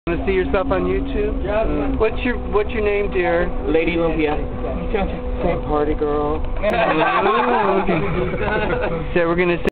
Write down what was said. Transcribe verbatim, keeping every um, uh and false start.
Want to see yourself on YouTube? Yeah. What's your What's your name, dear? Lady Lumpia. Say party girl. Oh, okay. So we're gonna.